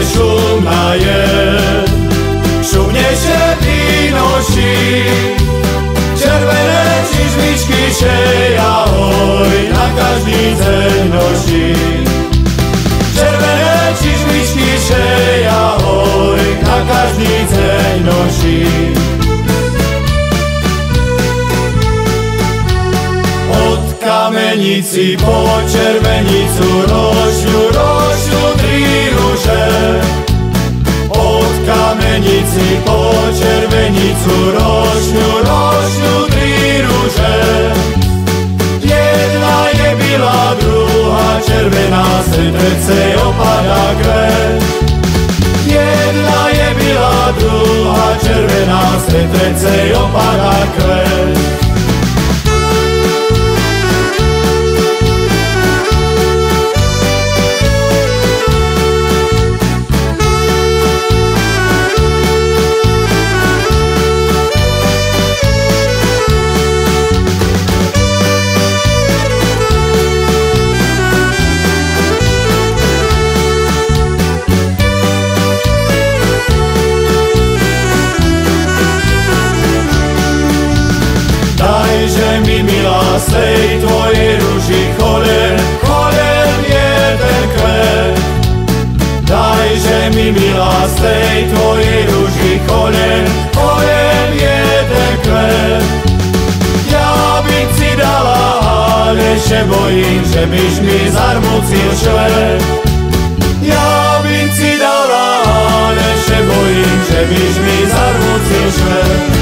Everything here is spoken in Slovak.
šumná je, šumnejšie prínoší. Červené čižmičky šej ahoj, na každý deň noší. Červené čižmičky šej ahoj, na každý deň noší. Od kamenici po červenicu rošľu tri ruže. Od kamenici po červenicu rošľu tri ruže. Jedna je byla, druhá červená, srdce opadá krev. Jedna je byla, druhá červená, srdce opadá krev. Dajže mi, milá, z tej tvojej ruži kolem jeden kvet. Dajže mi, milá, z tej tvojej ruži kolem jeden kvet. Ja by si dala, ale še bojím, že byš mi zarmucil švet. Ja by si dala, ale še bojím, že byš mi zarmucil švet.